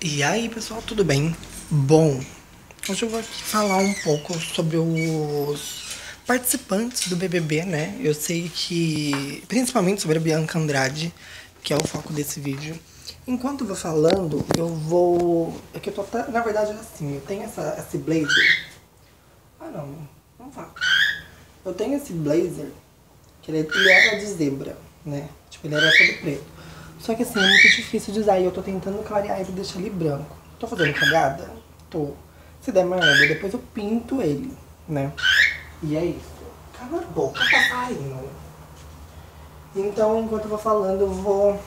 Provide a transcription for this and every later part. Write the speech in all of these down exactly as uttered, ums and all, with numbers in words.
E aí, pessoal, tudo bem? Bom, hoje eu vou aqui falar um pouco sobre os participantes do B B B, né? Eu sei que, principalmente sobre a Bianca Andrade, que é o foco desse vídeo. Enquanto eu vou falando, eu vou... É que eu tô... até- Na verdade, é assim, eu tenho essa, esse blazer... Ah, não, não fala. Eu tenho esse blazer, que ele, ele era de zebra, né? Tipo, ele era todo preto. Só que assim, é muito difícil de usar e eu tô tentando clarear ele e deixar ele branco. Tô fazendo cagada? Tô. Se der merda, depois eu pinto ele, né? E é isso. Cala a boca, tá saindo. Então, enquanto eu vou falando, eu vou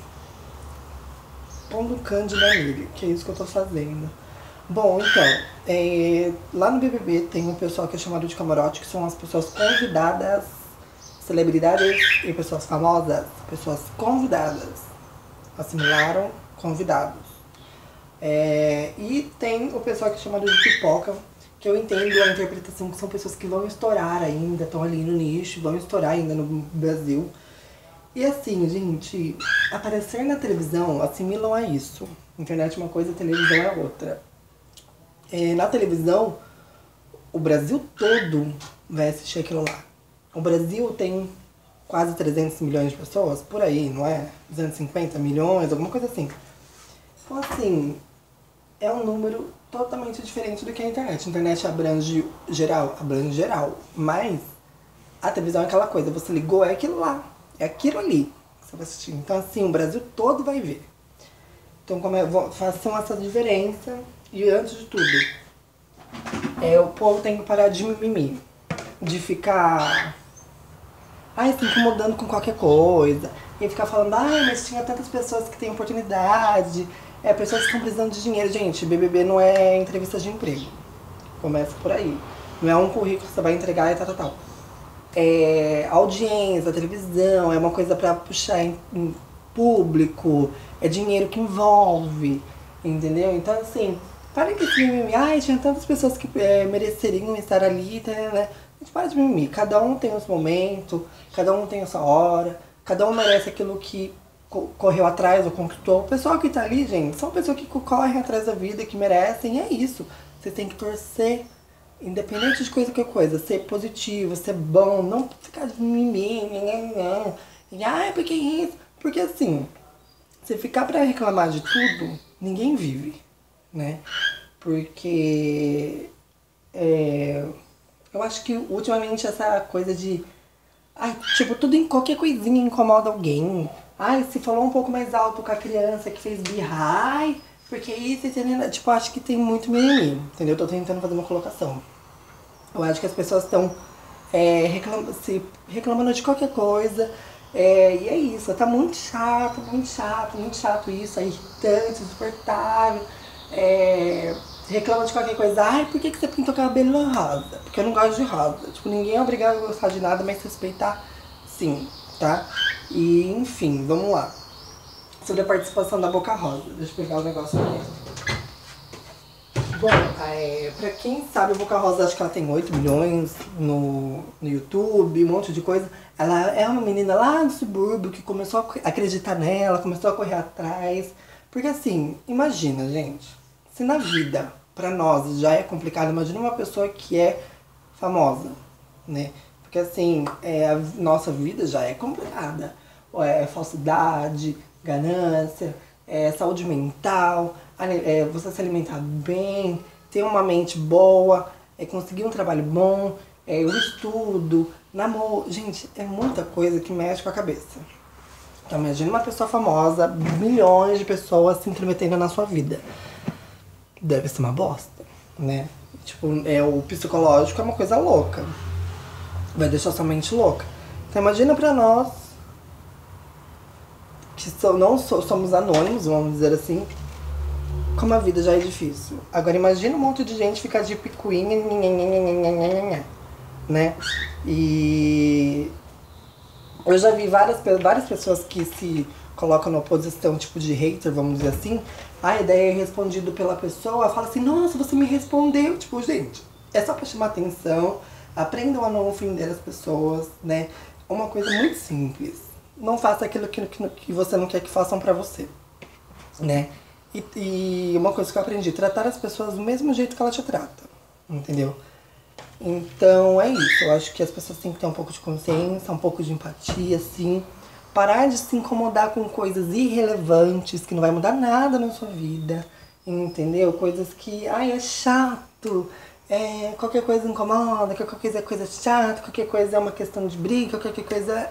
pondo cândida nele, que é isso que eu tô fazendo. Bom, então, é, lá no B B B tem um pessoal que é chamado de camarote, que são as pessoas convidadas, celebridades e pessoas famosas, pessoas convidadas. Assimilaram convidados. É, e tem o pessoal que é chamado de pipoca, que eu entendo a interpretação que são pessoas que vão estourar ainda, estão ali no nicho, vão estourar ainda no Brasil. E assim, gente, aparecer na televisão assimilam a isso. Internet é uma coisa, televisão é outra. É, na televisão, o Brasil todo vai assistir aquilo lá. O Brasil tem quase trezentos milhões de pessoas, por aí, não é? duzentos e cinquenta milhões, alguma coisa assim. Então, assim, é um número totalmente diferente do que a internet. A internet abrange geral, abrange geral. Mas a televisão é aquela coisa, você ligou, é aquilo lá. É aquilo ali que você vai assistir. Então, assim, o Brasil todo vai ver. Então, como é, façam essa diferença. E antes de tudo, é, o povo tem que parar de mimimi. De ficar... Ai, se incomodando com qualquer coisa. E ficar falando, ai, mas tinha tantas pessoas que têm oportunidade. É, pessoas que estão precisando de dinheiro. Gente, B B B não é entrevista de emprego. Começa por aí. Não é um currículo que você vai entregar e tal, tal, tal. É audiência, televisão, é uma coisa pra puxar em, em público. É dinheiro que envolve, entendeu? Então, assim, parem que esse mimimi. Ai, tinha tantas pessoas que é, mereceriam estar ali, né? A gente para de mimimi. Cada um tem os momentos, cada um tem a sua hora, cada um merece aquilo que co correu atrás ou conquistou. O pessoal que tá ali, gente, são pessoas que correm atrás da vida, que merecem, e é isso. Você tem que torcer, independente de coisa que coisa, ser positivo, ser bom, não ficar de mimimi, ai, porque isso? Porque assim, se ficar pra reclamar de tudo, ninguém vive, né? Porque é, eu acho que ultimamente essa coisa de... Ai, tipo, tudo em qualquer coisinha incomoda alguém. Ai, se falou um pouco mais alto com a criança que fez birra, ai, porque isso, entendeu? Tipo, acho que tem muito mimimi, entendeu? Eu tô tentando fazer uma colocação. Eu acho que as pessoas estão é, reclam se reclamando de qualquer coisa. É, e é isso, tá muito chato, muito chato, muito chato isso, é irritante, insuportável. É, reclama de qualquer coisa. Ai, por que, que você pintou o cabelo rosa? Porque eu não gosto de rosa. Tipo, ninguém é obrigado a gostar de nada, mas respeitar sim, tá? E, enfim, vamos lá. Sobre a participação da Boca Rosa. Deixa eu pegar o negócio aqui. Bom, é, pra quem sabe, a Boca Rosa, acho que ela tem oito milhões no, no YouTube, um monte de coisa. Ela é uma menina lá do subúrbio que começou a acreditar nela, começou a correr atrás. Porque assim, imagina, gente, se na vida, pra nós, já é complicado, imagina uma pessoa que é famosa, né? Porque assim, é, a nossa vida já é complicada. É falsidade, ganância, é, saúde mental, é, você se alimentar bem, ter uma mente boa, é, conseguir um trabalho bom, é, o estudo, namoro. Gente, é muita coisa que mexe com a cabeça. Então imagina uma pessoa famosa, milhões de pessoas se intrometendo na sua vida. Deve ser uma bosta, né? Tipo, é, o psicológico é uma coisa louca. Vai deixar sua mente louca. Então imagina pra nós, que so, não so, somos anônimos, vamos dizer assim, como a vida já é difícil. Agora imagina um monte de gente ficar de picuinha, né? E eu já vi várias, várias pessoas que se colocam na oposição, tipo de hater, vamos dizer assim. A ideia é respondido pela pessoa, fala assim, nossa, você me respondeu. Tipo, gente, é só pra chamar atenção. Aprendam a não ofender as pessoas, né? Uma coisa muito simples. Não faça aquilo que, que, que você não quer que façam pra você, né? E, e uma coisa que eu aprendi, tratar as pessoas do mesmo jeito que ela te trata, entendeu? Então é isso, eu acho que as pessoas têm que ter um pouco de consciência, um pouco de empatia, assim. Parar de se incomodar com coisas irrelevantes, que não vai mudar nada na sua vida, entendeu? Coisas que, ai, é chato, é, qualquer coisa incomoda, qualquer coisa é coisa chata, qualquer coisa é uma questão de briga, qualquer coisa...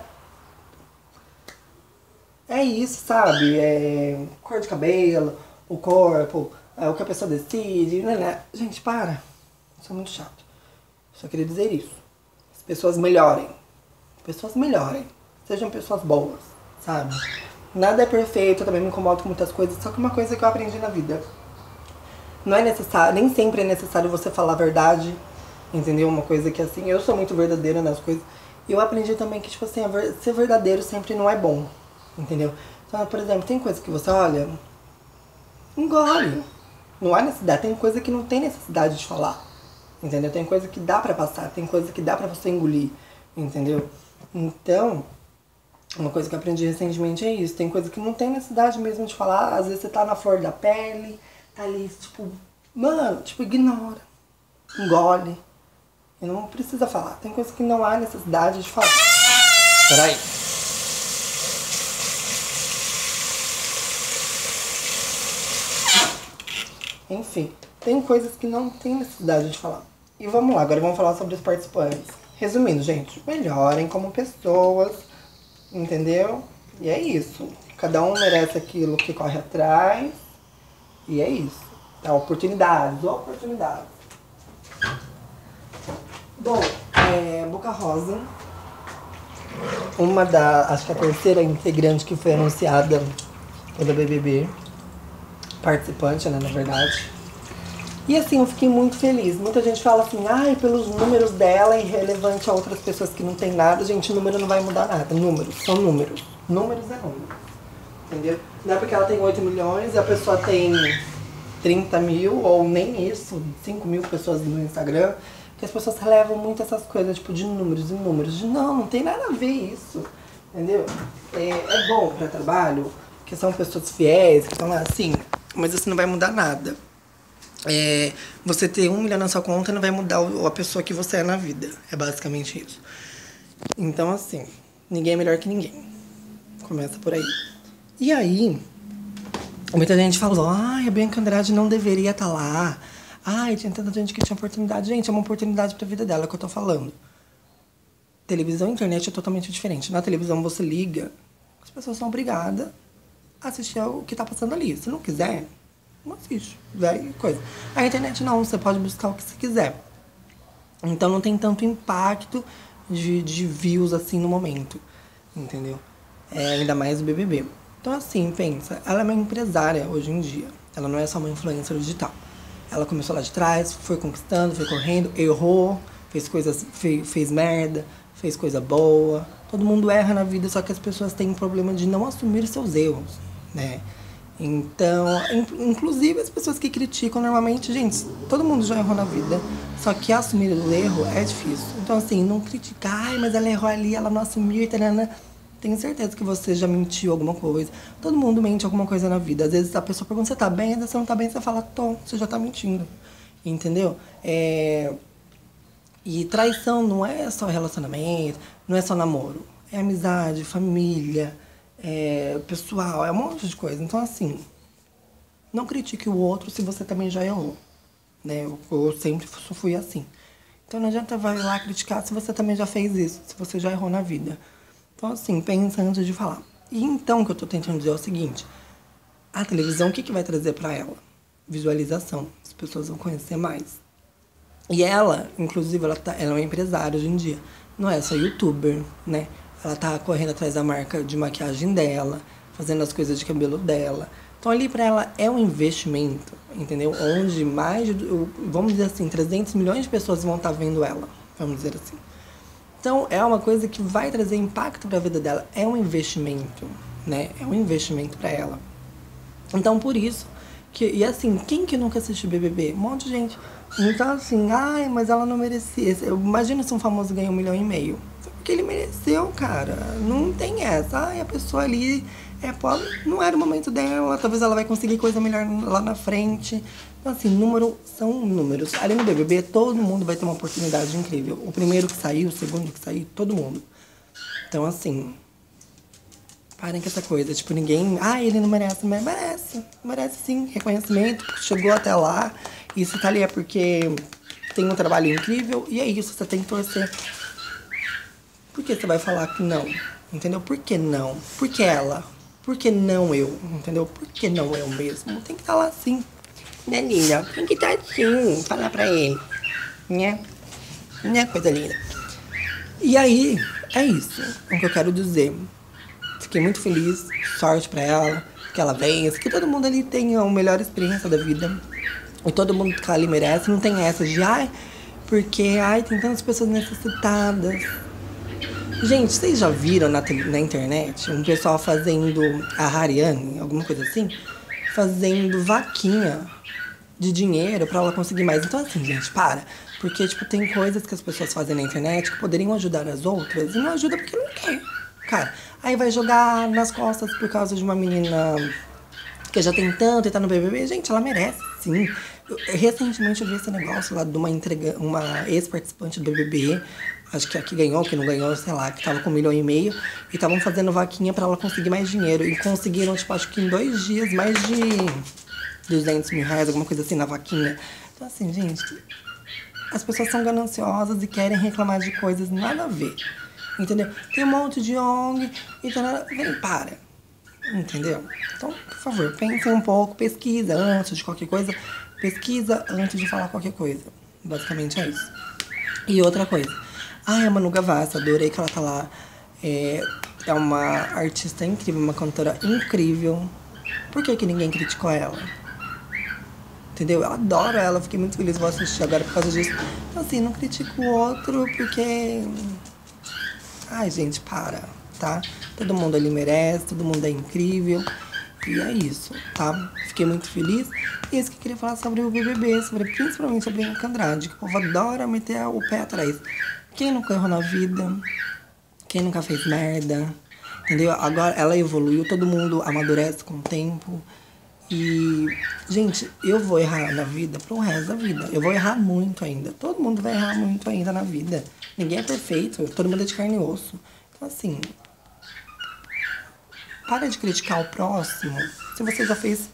É isso, sabe? É cor de cabelo, o corpo, é o que a pessoa decide, né, né? Gente, para. Isso é muito chato. Só queria dizer isso. As pessoas melhorem. As pessoas melhorem. Sejam pessoas boas, sabe? Nada é perfeito, eu também me incomodo com muitas coisas. Só que uma coisa que eu aprendi na vida. Não é necessário, nem sempre é necessário você falar a verdade. Entendeu? Uma coisa que assim, eu sou muito verdadeira nas coisas. E eu aprendi também que, tipo assim, ser verdadeiro sempre não é bom. Entendeu? Então, por exemplo, tem coisa que você olha, engole. Não há necessidade. Tem coisa que não tem necessidade de falar. Entendeu? Tem coisa que dá pra passar, tem coisa que dá pra você engolir. Entendeu? Então, uma coisa que eu aprendi recentemente é isso. Tem coisa que não tem necessidade mesmo de falar. Às vezes você tá na flor da pele, tá ali, tipo, mano, tipo, ignora. Engole. E não precisa falar. Tem coisa que não há necessidade de falar. Peraí. Enfim, tem coisas que não tem necessidade de falar. E vamos lá, agora vamos falar sobre os participantes. Resumindo, gente, melhorem como pessoas, entendeu? E é isso. Cada um merece aquilo que corre atrás. E é isso. Tá, oportunidades, oportunidades. Bom, é, Boca Rosa, uma da, acho que a terceira integrante que foi anunciada pelo B B B. Participante, né, na verdade. E assim, eu fiquei muito feliz. Muita gente fala assim, ai, pelos números dela é irrelevante a outras pessoas que não tem nada. Gente, número não vai mudar nada. Números são números. Números é números. Entendeu? Não é porque ela tem oito milhões e a pessoa tem trinta mil, ou nem isso, cinco mil pessoas no Instagram, que as pessoas relevam muito essas coisas, tipo, de números e números. De, não, não tem nada a ver isso. Entendeu? É, é bom pra trabalho, que são pessoas fiéis, que estão lá assim, mas isso não vai mudar nada. É, você ter um milhão na sua conta não vai mudar a pessoa que você é na vida. É basicamente isso. Então, assim, ninguém é melhor que ninguém. Começa por aí. E aí, muita gente falou, ai, a Bianca Andrade não deveria estar lá. Ai, tinha tanta gente que tinha oportunidade. Gente, é uma oportunidade pra vida dela, é o que eu tô falando. Televisão e internet é totalmente diferente. Na televisão você liga, as pessoas são obrigadas a assistir o que tá passando ali. Se não quiser, não assiste. Vai, coisa. A internet não, você pode buscar o que você quiser. Então não tem tanto impacto de, de views assim no momento. Entendeu? É, ainda mais o B B B. Então assim, pensa, ela é uma empresária hoje em dia. Ela não é só uma influencer digital. Ela começou lá de trás, foi conquistando, foi correndo, errou, fez coisas, fez, fez merda, fez coisa boa. Todo mundo erra na vida, só que as pessoas têm um problema de não assumir seus erros, né? Então, inclusive as pessoas que criticam normalmente, gente, todo mundo já errou na vida, só que assumir o erro é difícil. Então, assim, não criticar, ai, mas ela errou ali, ela não assumiu, tarana. Tenho certeza que você já mentiu alguma coisa. Todo mundo mente alguma coisa na vida. Às vezes a pessoa pergunta, você tá bem? Às vezes você não tá bem, você fala, tô, você já tá mentindo. Entendeu? É... E traição não é só relacionamento, não é só namoro. É amizade, família, é pessoal, é um monte de coisa. Então, assim, não critique o outro se você também já errou. Né? Eu, eu sempre fui assim. Então não adianta vai lá criticar se você também já fez isso, se você já errou na vida. Então, assim, pensa antes de falar. E então, o que eu tô tentando dizer é o seguinte. A televisão, o que, que vai trazer pra ela? Visualização. As pessoas vão conhecer mais. E ela, inclusive, ela, tá, ela é uma empresária hoje em dia. Não é só youtuber, né? Ela tá correndo atrás da marca de maquiagem dela, fazendo as coisas de cabelo dela. Então, ali pra ela é um investimento, entendeu? Onde mais, de, vamos dizer assim, trezentos milhões de pessoas vão estar vendo ela. Vamos dizer assim. Então, é uma coisa que vai trazer impacto para a vida dela. É um investimento, né? É um investimento para ela. Então, por isso, que, e assim, quem que nunca assistiu B B B? Um monte de gente. Então, assim, ai, mas ela não merecia. Imagina se um famoso ganha um milhão e meio. Foi porque ele mereceu, cara. Não tem essa. Ai, a pessoa ali é pobre, não era o momento dela, talvez ela vai conseguir coisa melhor lá na frente. Então, assim, número são números. Ali no B B B, todo mundo vai ter uma oportunidade incrível. O primeiro que saiu, o segundo que saiu, todo mundo. Então, assim, parem com essa coisa. Tipo, ninguém... Ah, ele não merece, mas merece. Merece, sim. Reconhecimento, chegou até lá. E se tá ali é porque tem um trabalho incrível. E é isso, você tem que torcer. Por que você vai falar que não? Entendeu? Por que não? Por que ela? Por que não eu? Entendeu? Por que não eu mesmo? Tem que estar lá sim. Né, linda? Tem que estar assim. Falar pra ele. Né? Né, coisa linda? E aí, é isso. É o que eu quero dizer. Fiquei muito feliz. Sorte pra ela. Que ela vença. Que todo mundo ali tenha a melhor experiência da vida. E todo mundo que ali merece. Não tem essa de, ai, porque, ai, tem tantas pessoas necessitadas. Gente, vocês já viram na, na internet um pessoal fazendo, a Hariane, alguma coisa assim, fazendo vaquinha de dinheiro pra ela conseguir mais. Então, assim, gente, para. Porque, tipo, tem coisas que as pessoas fazem na internet que poderiam ajudar as outras e não ajuda porque não quer. Cara, aí vai jogar nas costas por causa de uma menina que já tem tanto e tá no B B B. Gente, ela merece, sim. Eu, recentemente eu vi esse negócio lá de uma, entrega, uma ex-participante do B B B, acho que a que ganhou, que não ganhou, sei lá, que tava com um milhão e meio, e estavam fazendo vaquinha pra ela conseguir mais dinheiro. E conseguiram, tipo, acho que em dois dias, mais de duzentos mil reais, alguma coisa assim, na vaquinha. Então, assim, gente, as pessoas são gananciosas e querem reclamar de coisas nada a ver. Entendeu? Tem um monte de O N G e tá nada... Vem, para. Entendeu? Então, por favor, pensem um pouco, pesquisa antes de qualquer coisa. Pesquisa antes de falar qualquer coisa. Basicamente é isso. E outra coisa. Ai, a Manu Gavassi, adorei que ela tá lá. É, é uma artista incrível, uma cantora incrível. Por que que ninguém criticou ela? Entendeu? Eu adoro ela, fiquei muito feliz, vou assistir agora por causa disso. Então, assim, não critico o outro porque... Ai, gente, para, tá? Todo mundo ali merece, todo mundo é incrível. E é isso, tá? Fiquei muito feliz. E isso que eu queria falar sobre o B B B, sobre, principalmente sobre a Bianca Andrade, que o povo adora meter o pé atrás. Quem nunca errou na vida? Quem nunca fez merda? Entendeu? Agora ela evoluiu, todo mundo amadurece com o tempo. E, gente, eu vou errar na vida pro resto da vida. Eu vou errar muito ainda. Todo mundo vai errar muito ainda na vida. Ninguém é perfeito, todo mundo é de carne e osso. Então, assim, para de criticar o próximo se você já fez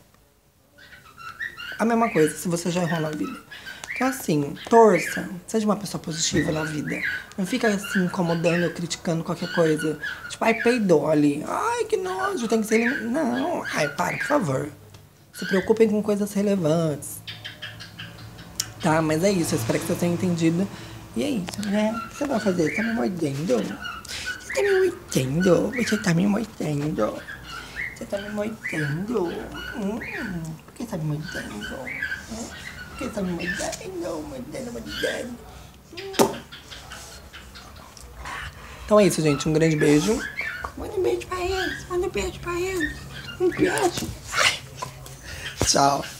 a mesma coisa, se você já errou na vida. Então, assim, torça, seja uma pessoa positiva na vida. Não fica, assim, incomodando, criticando qualquer coisa. Tipo, ai, peidou ali. Ai, que nojo, tem que ser... Elim... Não, ai, para, por favor. Se preocupem com coisas relevantes. Tá, mas é isso, eu espero que você tenha entendido. E é isso, né? O que você vai fazer? Você tá me mordendo? Você tá me mordendo? Você tá me mordendo? Você tá me mordendo? Hum, por que você tá me mordendo? Hum, por que você tá me mordendo? Mordendo, mordendo. Hum. Então é isso, gente. Um grande beijo. Manda um beijo pra eles. Manda um beijo pra eles. Um beijo. Tchau.